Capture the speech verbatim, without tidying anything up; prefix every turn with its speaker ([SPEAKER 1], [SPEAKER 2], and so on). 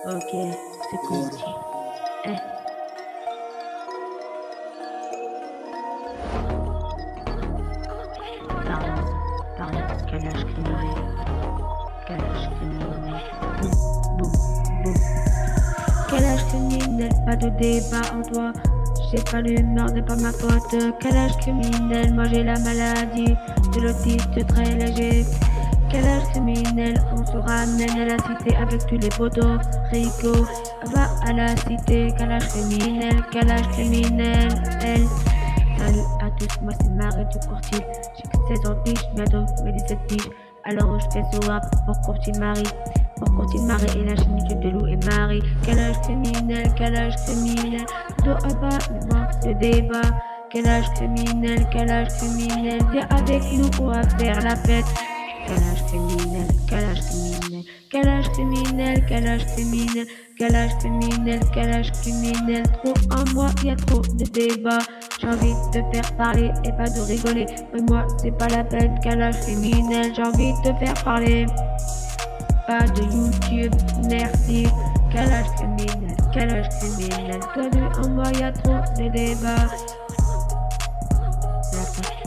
[SPEAKER 1] Ok, c'est cool. Eh. Pardon, pardon, quel âge criminel. Quel âge criminel. Boum, boum, boum. Quel âge criminel, pas de débat en toi. J'ai pas l'humeur, n'est pas ma faute. Quel âge criminel, moi j'ai la maladie de l'autiste très léger. Quel âge criminel, on se ramène à la cité avec tous les poteaux. Rico, va à la cité. Quel âge criminel, quel âge criminel, elle. Salut à tous, moi c'est Marie du Courtier. J'ai que seize ans piges, bientôt mes dix-sept piges. Alors je fais ce rap pour Courtier Marie. Pour Courtier Marie et la chaîne YouTube de Lou et Marie. Quel âge criminel, quel âge criminel. Dos à bas, moi de débat. Quel âge criminel, quel âge criminel. Viens avec nous, on va faire la fête. Quel âge criminel, quel âge criminel, quel âge criminel, quel âge criminel, quel âge criminel, quel âge criminel. Trop en moi, y a trop de débats. J'ai envie de te faire parler et pas de rigoler. Mais moi, c'est pas la peine, quel âge criminel. J'ai envie de te faire parler. Pas de YouTube, merci. Quel âge criminel, quel âge criminel. Toi, en moi, y a trop de débats.